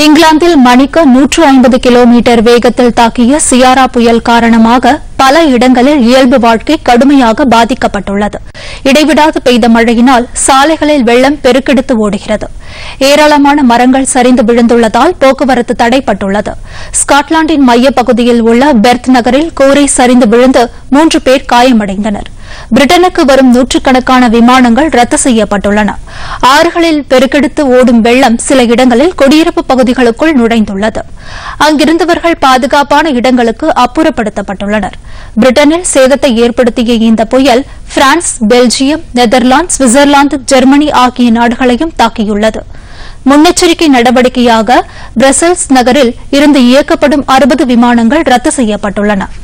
இங்கிலாந்தில் மணிக்கு 150 கிலோமீட்டர் வேகத்தில் தாக்கிய சியாரா புயல் காரணமாக பல இடங்களில் இயல்பு வாழ்க்கை கடுமையாக பாதிக்கப்பட்டுள்ளது. இடைவிடாது பெய்த மழையினால் சாலைகளில் வெள்ளம் பெருக்கெடுத்து ஓடுகிறது. ஏராளமான மரங்கள் சரிந்து விழுந்துள்ளதால் போக்குவரத்து தடைப்பட்டுள்ளது. ஸ்காட்லாந்தின் மையப்பகுதியில் உள்ள பெர்த் நகரில் கூரை சரிந்து விழுந்து 3 பேர் காயமடைந்தனர். பிரிட்டனுக்கு வரும் நூற்றுக்கணக்கான விமானங்கள் ரத்து செய்யப்பட்டுள்ளன. ஆறுகளில் பெருக்கெடுத்து ஓடும் வெள்ளம் சில இடங்களில் குடியிருப்பு பகுதிகளுக்குள் நுழைந்துள்ளது. அங்கிருந்தவர்கள் பாதுகாப்பான இடங்களுக்கு அப்புறப்படுத்தப்பட்டுள்ளனர். பிரிட்டனில் சேதத்தை ஏற்படுத்திய இந்த புயல் France, Belgium, Netherlands, Switzerland, Germany ஆகிய நாடுகளையும் தாக்கியுள்ளது. முன்னெச்சரிக்கை நடவடிக்கையாக பிரசல்ஸ் நகரில் இருந்து இயக்கப்படும் 60 விமானங்கள் ரத்து செய்யப்பட்டுள்ளன.